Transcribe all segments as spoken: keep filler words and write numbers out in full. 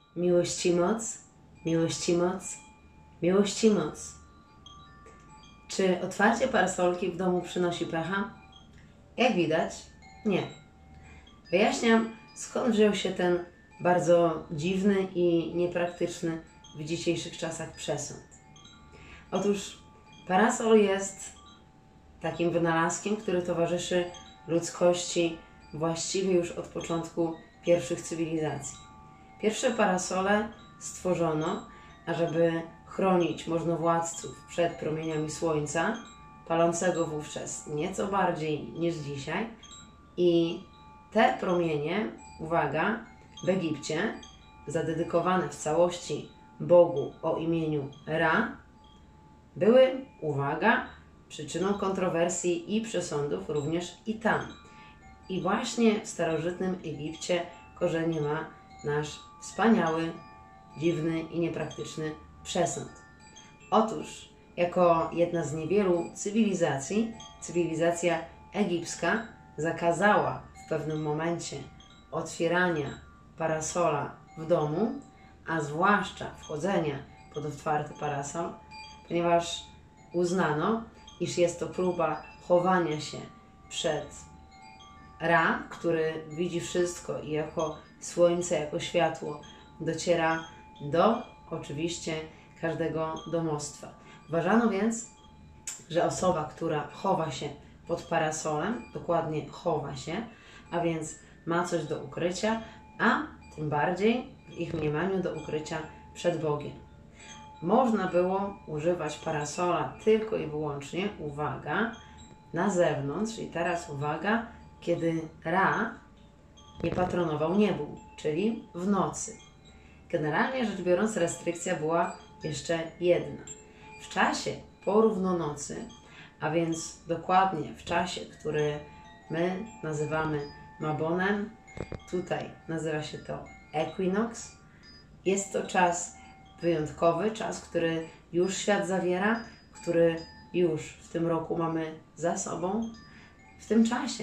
Miłość i moc, miłość i moc, miłość i moc. Czy otwarcie parasolki w domu przynosi pecha? Jak widać, nie. Wyjaśniam, skąd wziął się ten bardzo dziwny i niepraktyczny w dzisiejszych czasach przesąd. Otóż parasol jest takim wynalazkiem, który towarzyszy ludzkości właściwie już od początku pierwszych cywilizacji. Pierwsze parasole stworzono, ażeby chronić możnowładców przed promieniami słońca, palącego wówczas nieco bardziej niż dzisiaj. I te promienie, uwaga, w Egipcie, zadedykowane w całości Bogu o imieniu Ra, były, uwaga, przyczyną kontrowersji i przesądów również i tam. I właśnie w starożytnym Egipcie korzenie ma nasz wspaniały, dziwny i niepraktyczny przesąd. Otóż, jako jedna z niewielu cywilizacji, cywilizacja egipska zakazała w pewnym momencie otwierania parasola w domu, a zwłaszcza wchodzenia pod otwarty parasol, ponieważ uznano, iż jest to próba chowania się przed Ra, który widzi wszystko i jako słońce, jako światło dociera do oczywiście każdego domostwa. Uważano więc, że osoba, która chowa się pod parasolem, dokładnie chowa się, a więc ma coś do ukrycia, a tym bardziej w ich mniemaniu do ukrycia przed Bogiem. Można było używać parasola tylko i wyłącznie, uwaga, na zewnątrz. I teraz uwaga, kiedy Ra nie patronował niebu, czyli w nocy. Generalnie rzecz biorąc, restrykcja była jeszcze jedna. W czasie po równonocy, a więc dokładnie w czasie, który my nazywamy Mabonem, tutaj nazywa się to Equinox, jest to czas wyjątkowy, czas, który już świat zawiera, który już w tym roku mamy za sobą. W tym czasie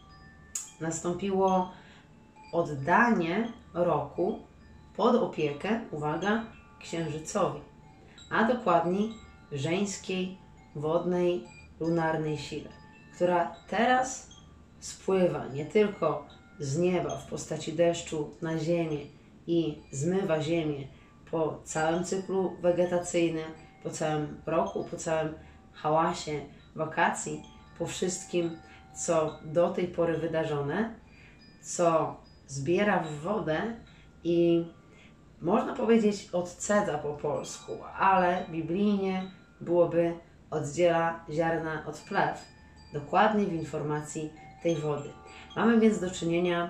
nastąpiło oddanie roku pod opiekę, uwaga, księżycowi, a dokładniej żeńskiej, wodnej, lunarnej sile, która teraz spływa nie tylko z nieba w postaci deszczu na ziemię i zmywa ziemię po całym cyklu wegetacyjnym, po całym roku, po całym hałasie wakacji, po wszystkim, co do tej pory wydarzone, co zbiera w wodę i można powiedzieć odcedza po polsku, ale biblijnie byłoby oddziela ziarna od plew, dokładnie w informacji tej wody. Mamy więc do czynienia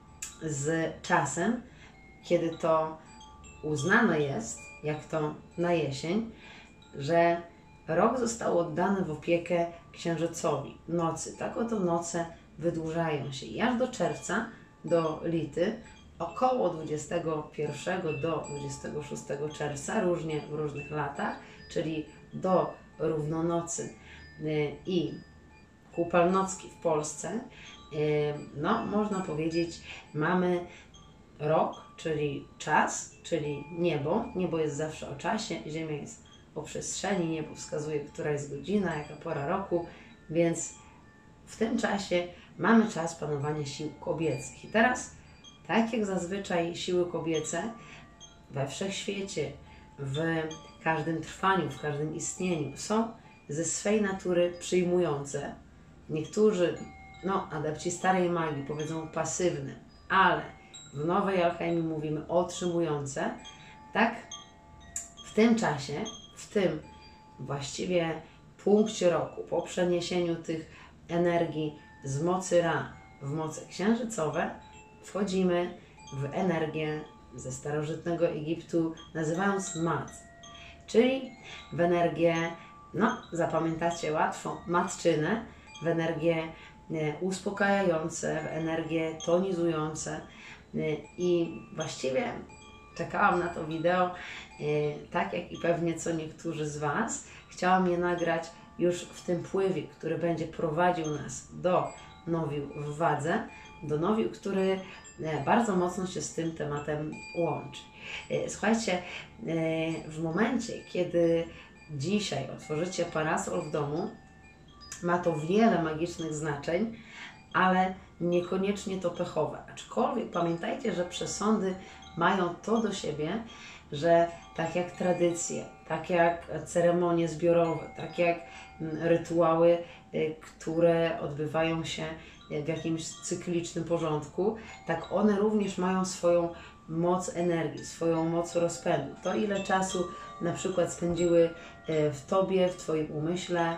z czasem, kiedy to uznane jest, jak to na jesień, że rok został oddany w opiekę księżycowi, nocy. Tak oto noce wydłużają się i aż do czerwca, do Lity, około dwudziestego pierwszego do dwudziestego szóstego czerwca, różnie w różnych latach, czyli do równonocy i Kupalnocki w Polsce, no można powiedzieć, mamy rok, czyli czas, czyli niebo. Niebo jest zawsze o czasie, Ziemia jest o przestrzeni, niebo wskazuje, która jest godzina, jaka pora roku, więc w tym czasie mamy czas panowania sił kobiecych. I teraz, tak jak zazwyczaj siły kobiece we wszechświecie, w każdym trwaniu, w każdym istnieniu są ze swej natury przyjmujące. Niektórzy, no, adepci starej magii powiedzą pasywne, ale w nowej alchemii mówimy otrzymujące. Tak w tym czasie, w tym właściwie punkcie roku, po przeniesieniu tych energii z mocy Ra w moce księżycowe, wchodzimy w energię ze starożytnego Egiptu, nazywając mat, czyli w energię, no zapamiętacie łatwo, matczynę, w energię uspokajające, w energię tonizujące. I właściwie czekałam na to wideo, tak jak i pewnie co niektórzy z Was. Chciałam je nagrać już w tym pływie, który będzie prowadził nas do nowiu w wadze. Donowiu, który bardzo mocno się z tym tematem łączy. Słuchajcie, w momencie, kiedy dzisiaj otworzycie parasol w domu, ma to wiele magicznych znaczeń, ale niekoniecznie to pechowe. Aczkolwiek pamiętajcie, że przesądy mają to do siebie, że tak jak tradycje, tak jak ceremonie zbiorowe, tak jak rytuały, które odbywają się w jakimś cyklicznym porządku, tak one również mają swoją moc energii, swoją moc rozpędu. To, ile czasu na przykład spędziły w Tobie, w Twoim umyśle,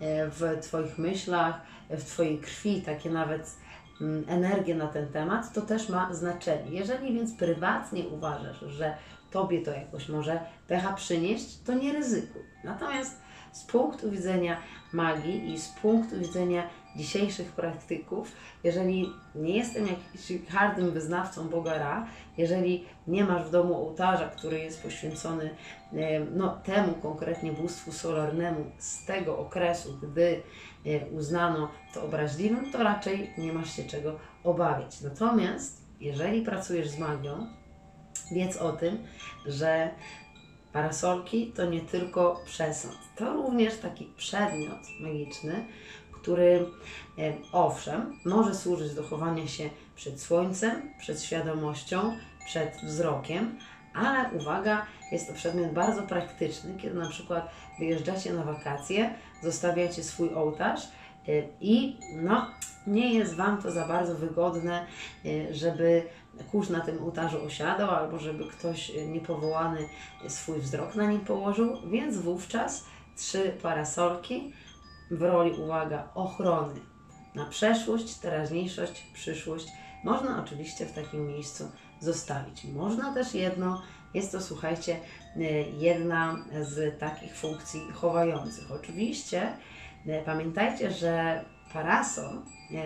w Twoich myślach, w Twojej krwi, takie nawet energie na ten temat, to też ma znaczenie. Jeżeli więc prywatnie uważasz, że Tobie to jakoś może pecha przynieść, to nie ryzykuj. Natomiast z punktu widzenia magii i z punktu widzenia dzisiejszych praktyków, jeżeli nie jestem jakimś hardym wyznawcą Boga Ra, jeżeli nie masz w domu ołtarza, który jest poświęcony no, temu konkretnie bóstwu solarnemu z tego okresu, gdy uznano to obraźliwym, to raczej nie masz się czego obawiać. Natomiast jeżeli pracujesz z magią, wiedz o tym, że parasolki to nie tylko przesąd, to również taki przedmiot magiczny, który e, owszem, może służyć do chowania się przed słońcem, przed świadomością, przed wzrokiem, ale uwaga, jest to przedmiot bardzo praktyczny, kiedy na przykład wyjeżdżacie na wakacje, zostawiacie swój ołtarz e, i no, nie jest Wam to za bardzo wygodne, e, żeby kurz na tym ołtarzu osiadał, albo żeby ktoś niepowołany swój wzrok na nim położył, więc wówczas trzy parasolki w roli, uwaga, ochrony na przeszłość, teraźniejszość, przyszłość można oczywiście w takim miejscu zostawić. Można też jedno, jest to, słuchajcie, jedna z takich funkcji chowających. Oczywiście pamiętajcie, że parasol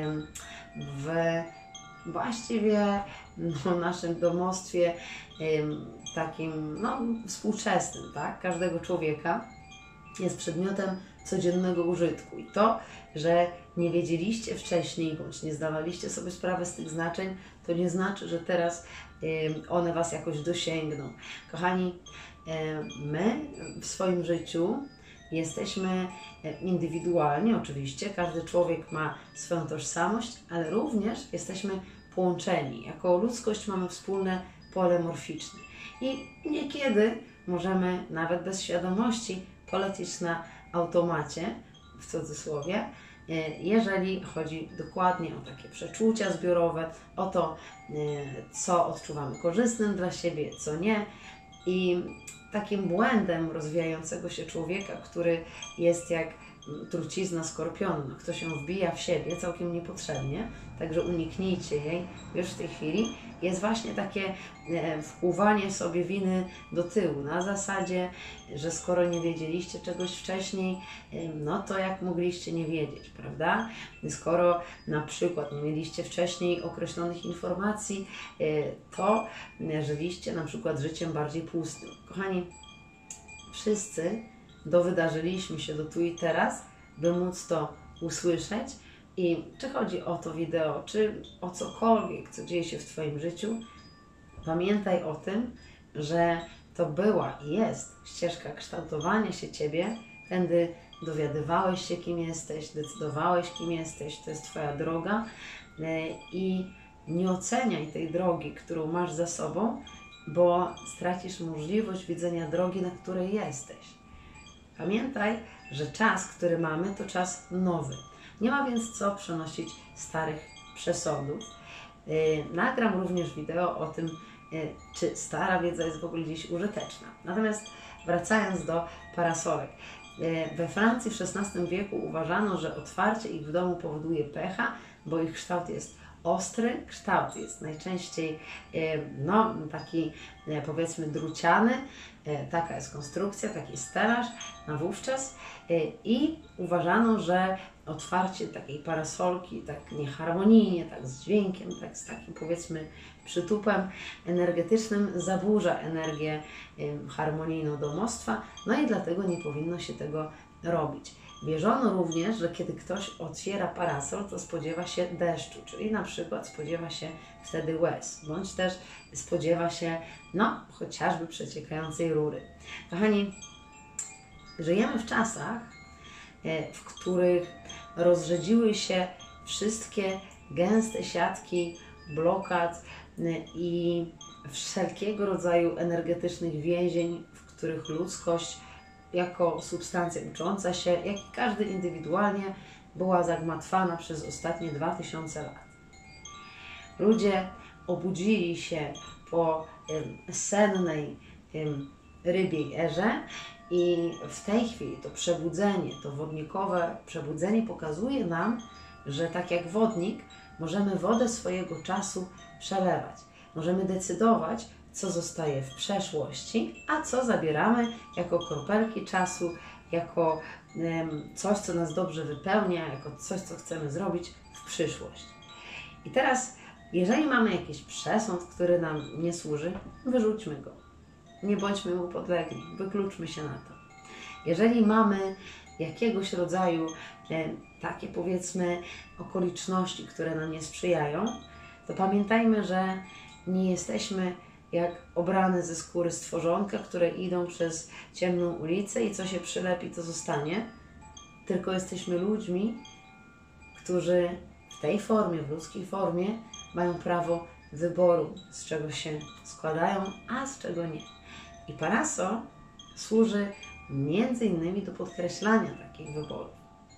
w właściwie w naszym domostwie takim no, współczesnym, tak, każdego człowieka jest przedmiotem codziennego użytku. I to, że nie wiedzieliście wcześniej, bądź nie zdawaliście sobie sprawy z tych znaczeń, to nie znaczy, że teraz one Was jakoś dosięgną. Kochani, my w swoim życiu jesteśmy indywidualnie, oczywiście, każdy człowiek ma swoją tożsamość, ale również jesteśmy połączeni. Jako ludzkość mamy wspólne pole morficzne. I niekiedy możemy nawet bez świadomości polecieć na automacie, w cudzysłowie, jeżeli chodzi dokładnie o takie przeczucia zbiorowe, o to, co odczuwamy korzystnym dla siebie, co nie. I takim błędem rozwijającego się człowieka, który jest jak trucizna skorpionu, no, kto się wbija w siebie całkiem niepotrzebnie, także uniknijcie jej już w tej chwili, jest właśnie takie e, wpływanie sobie winy do tyłu, na zasadzie, że skoro nie wiedzieliście czegoś wcześniej, e, no to jak mogliście nie wiedzieć, prawda? Skoro na przykład nie mieliście wcześniej określonych informacji, e, to e, żyliście na przykład życiem bardziej pustym. Kochani, wszyscy dowydarzyliśmy się do tu i teraz, by móc to usłyszeć. I czy chodzi o to wideo, czy o cokolwiek, co dzieje się w Twoim życiu, pamiętaj o tym, że to była i jest ścieżka kształtowania się Ciebie, tędy dowiadywałeś się, kim jesteś, decydowałeś, kim jesteś, to jest Twoja droga i nie oceniaj tej drogi, którą masz za sobą, bo stracisz możliwość widzenia drogi, na której jesteś. Pamiętaj, że czas, który mamy, to czas nowy. Nie ma więc co przenosić starych przesądów. Yy, nagram również wideo o tym, yy, czy stara wiedza jest w ogóle gdzieś użyteczna. Natomiast wracając do parasolek. Yy, we Francji w szesnastym wieku uważano, że otwarcie ich w domu powoduje pecha, bo ich kształt jest ostry, kształt jest najczęściej no, taki powiedzmy druciany, taka jest konstrukcja, taki stelaż, a wówczas i uważano, że otwarcie takiej parasolki tak nieharmonijnie, tak z dźwiękiem, tak z takim powiedzmy przytupem energetycznym zaburza energię harmonijną domostwa, no i dlatego nie powinno się tego robić. Wierzono również, że kiedy ktoś otwiera parasol, to spodziewa się deszczu, czyli na przykład spodziewa się wtedy łez, bądź też spodziewa się, no, chociażby przeciekającej rury. Kochani, żyjemy w czasach, w których rozrzedziły się wszystkie gęste siatki blokad i wszelkiego rodzaju energetycznych więzień, w których ludzkość jako substancja ucząca się, jak i każdy indywidualnie, była zagmatwana przez ostatnie dwa tysiące lat. Ludzie obudzili się po um, sennej um, rybiej erze i w tej chwili to przebudzenie, to wodnikowe przebudzenie pokazuje nam, że tak jak wodnik możemy wodę swojego czasu przelewać. Możemy decydować, co zostaje w przeszłości, a co zabieramy jako kropelki czasu, jako um, coś, co nas dobrze wypełnia, jako coś, co chcemy zrobić w przyszłość. I teraz, jeżeli mamy jakiś przesąd, który nam nie służy, wyrzućmy go. Nie bądźmy mu podlegli, wykluczmy się na to. Jeżeli mamy jakiegoś rodzaju e, takie, powiedzmy, okoliczności, które nam nie sprzyjają, to pamiętajmy, że nie jesteśmy jak obrane ze skóry stworzonka, które idą przez ciemną ulicę i co się przylepi, to zostanie. Tylko jesteśmy ludźmi, którzy w tej formie, w ludzkiej formie mają prawo wyboru, z czego się składają, a z czego nie. I parasol służy między innymi do podkreślania takich wyborów.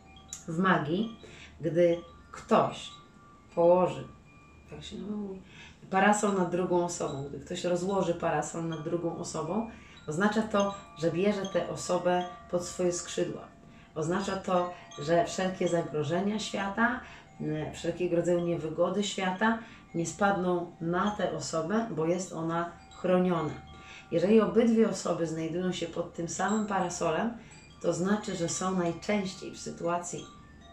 W magii, gdy ktoś położy, tak się mówi, parasol nad drugą osobą, gdy ktoś rozłoży parasol nad drugą osobą, oznacza to, że bierze tę osobę pod swoje skrzydła. Oznacza to, że wszelkie zagrożenia świata, wszelkiego rodzaju niewygody świata nie spadną na tę osobę, bo jest ona chroniona. Jeżeli obydwie osoby znajdują się pod tym samym parasolem, to znaczy, że są najczęściej w sytuacji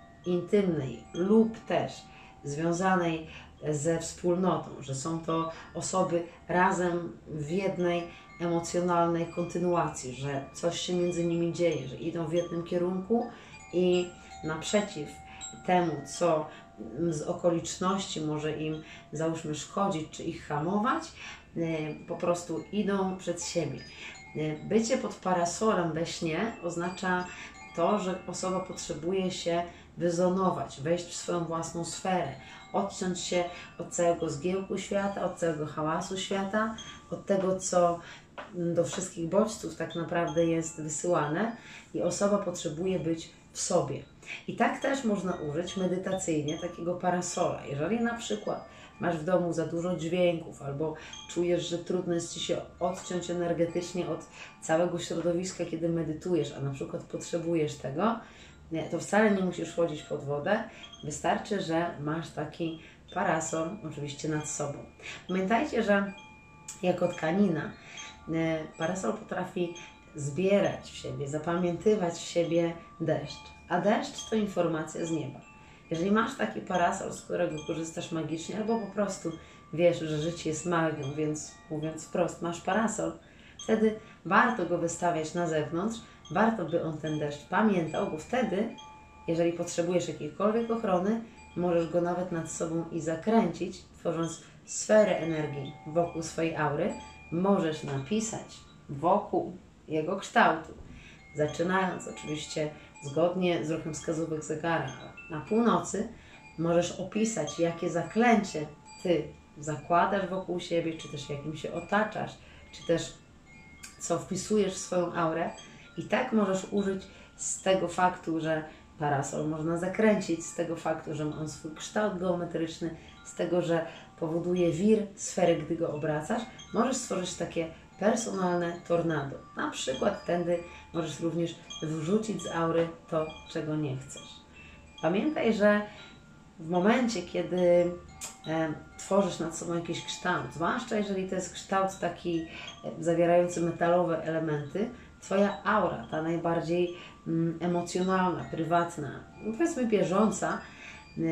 intymnej lub też związanej ze wspólnotą, że są to osoby razem w jednej emocjonalnej kontynuacji, że coś się między nimi dzieje, że idą w jednym kierunku i naprzeciw temu, co z okoliczności może im, załóżmy, szkodzić czy ich hamować, po prostu idą przed siebie. Bycie pod parasolem we śnie oznacza to, że osoba potrzebuje się wyzonować, wejść w swoją własną sferę, odciąć się od całego zgiełku świata, od całego hałasu świata, od tego, co do wszystkich bodźców tak naprawdę jest wysyłane i osoba potrzebuje być w sobie. I tak też można użyć medytacyjnie takiego parasola. Jeżeli na przykład masz w domu za dużo dźwięków albo czujesz, że trudno jest Ci się odciąć energetycznie od całego środowiska, kiedy medytujesz, a na przykład potrzebujesz tego, to wcale nie musisz wchodzić pod wodę. Wystarczy, że masz taki parasol oczywiście nad sobą. Pamiętajcie, że jako tkanina parasol potrafi zbierać w siebie, zapamiętywać w siebie deszcz, a deszcz to informacja z nieba. Jeżeli masz taki parasol, z którego korzystasz magicznie, albo po prostu wiesz, że życie jest magią, więc mówiąc wprost, masz parasol, wtedy warto go wystawiać na zewnątrz, warto by on ten deszcz pamiętał, bo wtedy, jeżeli potrzebujesz jakiejkolwiek ochrony, możesz go nawet nad sobą i zakręcić, tworząc sferę energii wokół swojej aury, możesz napisać wokół jego kształtu, zaczynając oczywiście zgodnie z ruchem wskazówek zegara. Na północy możesz opisać, jakie zaklęcie Ty zakładasz wokół siebie, czy też jakim się otaczasz, czy też co wpisujesz w swoją aurę. I tak możesz użyć z tego faktu, że parasol można zakręcić, z tego faktu, że ma on swój kształt geometryczny, z tego, że powoduje wir sfery, gdy go obracasz, możesz stworzyć takie personalne tornado. Na przykład tędy możesz również wrzucić z aury to, czego nie chcesz. Pamiętaj, że w momencie, kiedy e, tworzysz nad sobą jakiś kształt, zwłaszcza jeżeli to jest kształt taki e, zawierający metalowe elementy, Twoja aura, ta najbardziej mm, emocjonalna, prywatna, powiedzmy bieżąca, e,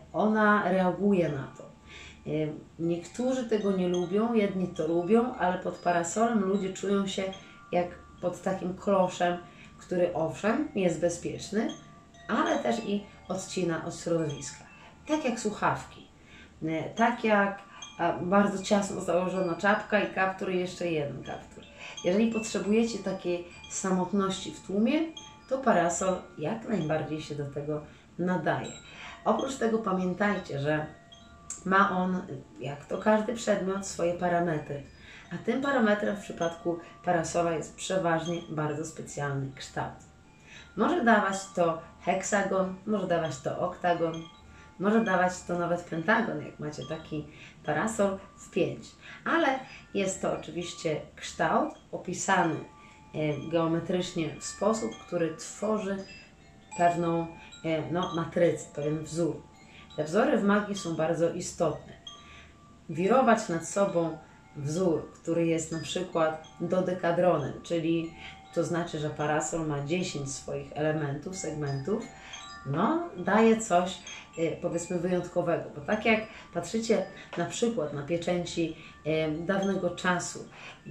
ona reaguje na to. E, niektórzy tego nie lubią, jedni to lubią, ale pod parasolem ludzie czują się jak pod takim kloszem, który owszem jest bezpieczny, ale też i odcina od środowiska. Tak jak słuchawki, tak jak bardzo ciasno założona czapka i kaptur i jeszcze jeden kaptur. Jeżeli potrzebujecie takiej samotności w tłumie, to parasol jak najbardziej się do tego nadaje. Oprócz tego pamiętajcie, że ma on, jak to każdy przedmiot, swoje parametry. A tym parametrem w przypadku parasola jest przeważnie bardzo specjalny kształt. Może dawać to heksagon, może dawać to oktagon, może dawać to nawet pentagon, jak macie taki parasol w pięć. Ale jest to oczywiście kształt opisany geometrycznie w sposób, który tworzy pewną no, matrycę, pewien wzór. Te wzory w magii są bardzo istotne. Wirować nad sobą wzór, który jest na przykład dodekadronem, czyli to znaczy, że parasol ma dziesięć swoich elementów, segmentów, no daje coś powiedzmy wyjątkowego, bo tak jak patrzycie na przykład na pieczęci dawnego czasu,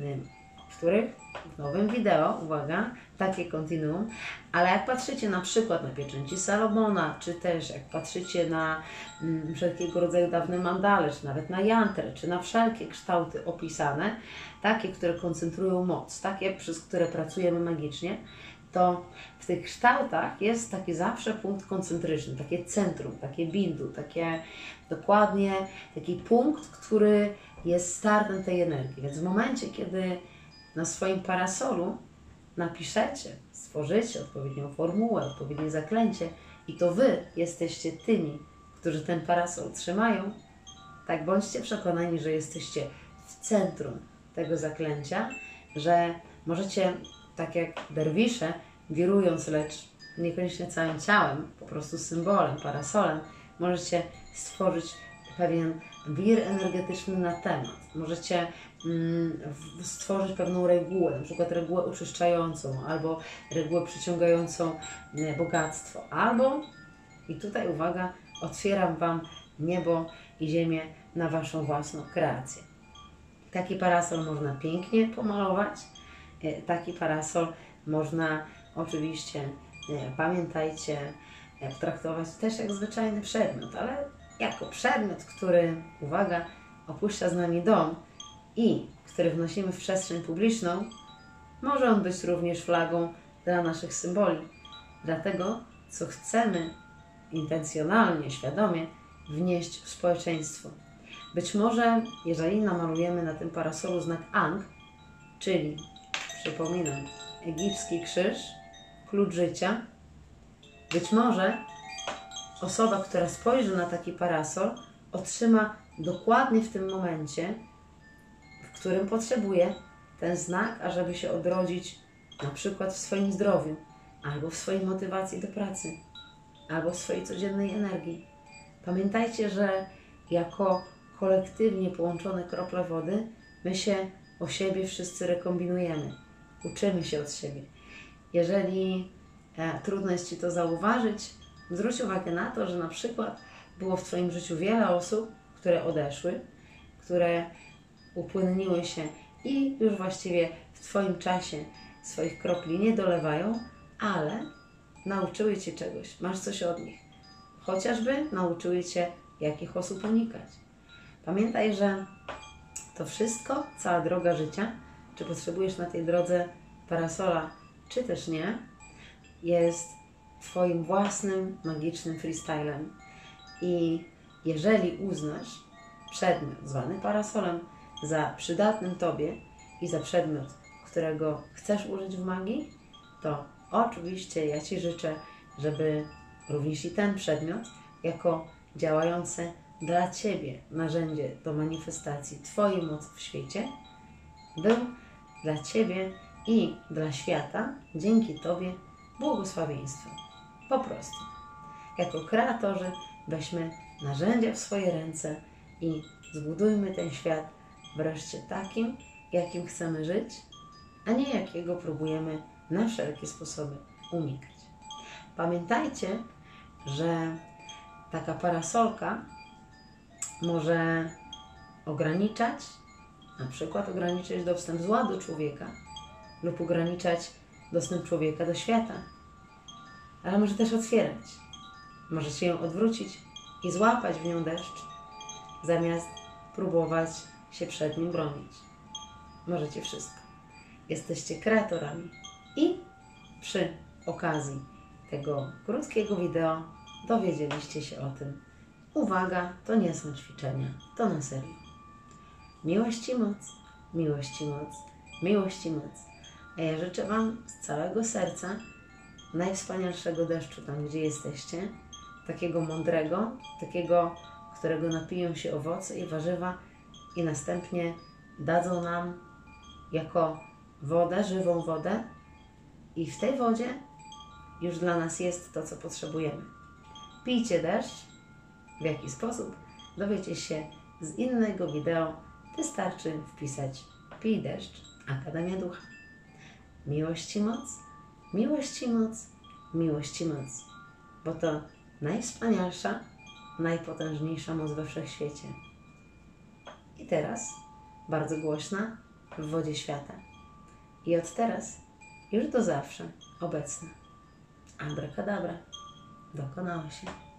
w których w nowym wideo, uwaga, takie kontinuum, ale jak patrzycie na przykład na pieczęci Salomona, czy też jak patrzycie na mm, wszelkiego rodzaju dawne mandale, czy nawet na jantrę, czy na wszelkie kształty opisane, takie, które koncentrują moc, takie, przez które pracujemy magicznie, to w tych kształtach jest taki zawsze punkt koncentryczny, takie centrum, takie bindu, takie dokładnie taki punkt, który jest startem tej energii. Więc w momencie, kiedy na swoim parasolu napiszecie, stworzycie odpowiednią formułę, odpowiednie zaklęcie i to Wy jesteście tymi, którzy ten parasol trzymają, tak bądźcie przekonani, że jesteście w centrum tego zaklęcia, że możecie, tak jak derwisze, wirując, lecz niekoniecznie całym ciałem, po prostu symbolem, parasolem, możecie stworzyć pewien wir energetyczny na temat. Możecie mm, stworzyć pewną regułę, na przykład regułę oczyszczającą, albo regułę przyciągającą bogactwo, albo, i tutaj uwaga, otwieram Wam niebo i ziemię na Waszą własną kreację. Taki parasol można pięknie pomalować, taki parasol można oczywiście, pamiętajcie, traktować też jak zwyczajny przedmiot, ale jako przedmiot, który, uwaga, opuszcza z nami dom i który wnosimy w przestrzeń publiczną, może on być również flagą dla naszych symboli, dla tego, co chcemy intencjonalnie, świadomie wnieść w społeczeństwo. Być może, jeżeli namalujemy na tym parasolu znak Ankh, czyli, przypominam, egipski krzyż, klucz życia, być może osoba, która spojrzy na taki parasol, otrzyma dokładnie w tym momencie, w którym potrzebuje ten znak, ażeby się odrodzić na przykład w swoim zdrowiu, albo w swojej motywacji do pracy, albo w swojej codziennej energii. Pamiętajcie, że jako kolektywnie połączone krople wody, my się o siebie wszyscy rekombinujemy, uczymy się od siebie. Jeżeli e, trudno jest Ci to zauważyć, zwróć uwagę na to, że na przykład było w Twoim życiu wiele osób, które odeszły, które upłynniły się i już właściwie w Twoim czasie swoich kropli nie dolewają, ale nauczyły Cię czegoś, masz coś od nich. Chociażby nauczyły Cię, jakich osób unikać. Pamiętaj, że to wszystko, cała droga życia, czy potrzebujesz na tej drodze parasola, czy też nie, jest Twoim własnym, magicznym freestylem. I jeżeli uznasz przedmiot zwany parasolem za przydatnym Tobie i za przedmiot, którego chcesz użyć w magii, to oczywiście ja Ci życzę, żeby również i ten przedmiot, jako działające dla Ciebie narzędzie do manifestacji Twojej mocy w świecie, był dla Ciebie i dla świata, dzięki Tobie, błogosławieństwem. Po prostu. Jako kreatorzy weźmy narzędzia w swoje ręce i zbudujmy ten świat wreszcie takim, jakim chcemy żyć, a nie jakiego próbujemy na wszelkie sposoby unikać. Pamiętajcie, że taka parasolka może ograniczać, na przykład ograniczać dostęp zła do człowieka lub ograniczać dostęp człowieka do świata. ale może też otwierać. Możecie ją odwrócić i złapać w nią deszcz, zamiast próbować się przed nim bronić. Możecie wszystko. Jesteście kreatorami. I przy okazji tego krótkiego wideo dowiedzieliście się o tym. Uwaga, to nie są ćwiczenia, to na serio. Miłość i moc, miłość i moc, miłość i moc. A ja życzę Wam z całego serca najwspanialszego deszczu tam, gdzie jesteście. Takiego mądrego, takiego, którego napiją się owoce i warzywa i następnie dadzą nam jako wodę, żywą wodę i w tej wodzie już dla nas jest to, co potrzebujemy. Pijcie deszcz. W jaki sposób? Dowiecie się z innego wideo. Wystarczy wpisać Pij deszcz, Akademia Ducha. Miłość i moc, miłość i moc, miłość i moc. Bo to najwspanialsza, najpotężniejsza moc we wszechświecie. I teraz bardzo głośna w wodzie świata. I od teraz już do zawsze obecna. Abracadabra. Dokonało się.